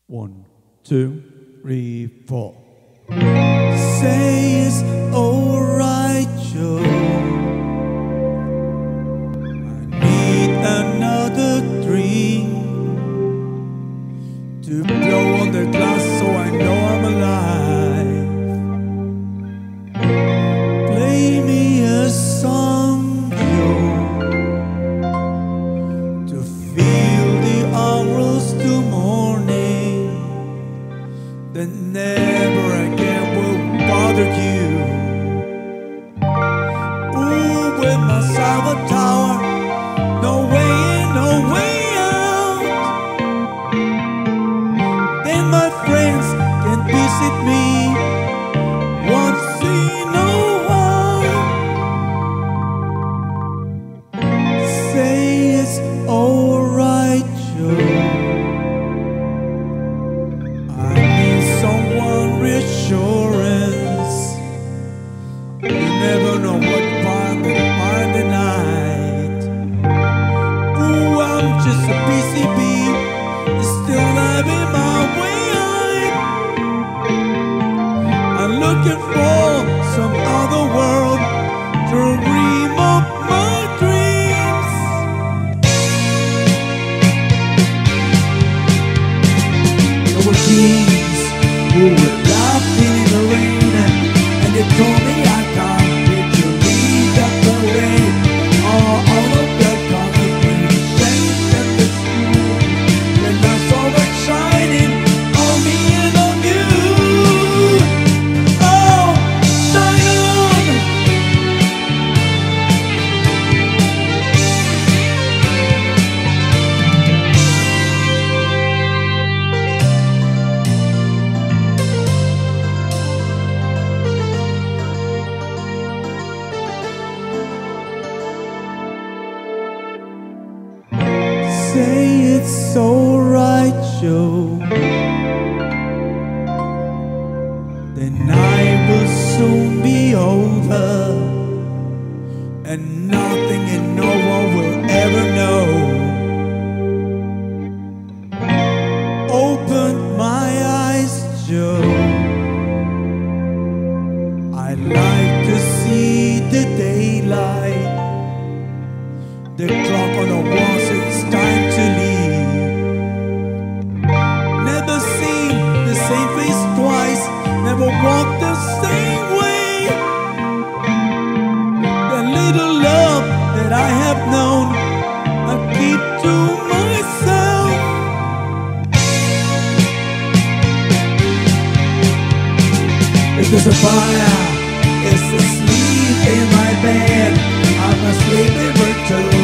One, two, three, four. Say it's alright, Joe. I need another drink to blow on the glass so I know I'm alive. Play me a song, Joe, to feel the hours to morning. Then never again will bother you. Ooh, with my silent tower, no way in, no way out. Then my friends can visit me once in a while. Say it's alright, Joe. Reassurance. You never know what find the night. Ooh, I'm just a busy bee, still having my way. I'm looking for some other world to dream of my dreams. There were kings who were laughing in the rain, and they told me I can't get to lead the parade. All of the congregation and the school, and I saw it shining on me and on you. Oh, shine on. Say it's alright, Joe. The night will soon be over, and nothing and no one will ever know. Open my eyes, Joe. I'd like to see the daylight. The clock on the wall says it's time to leave. Never seen the same face twice, never walked the same way. The little love that I have known, I keep to myself. If there's a fire, it's asleep in my bed. I'm a sleeping bird too.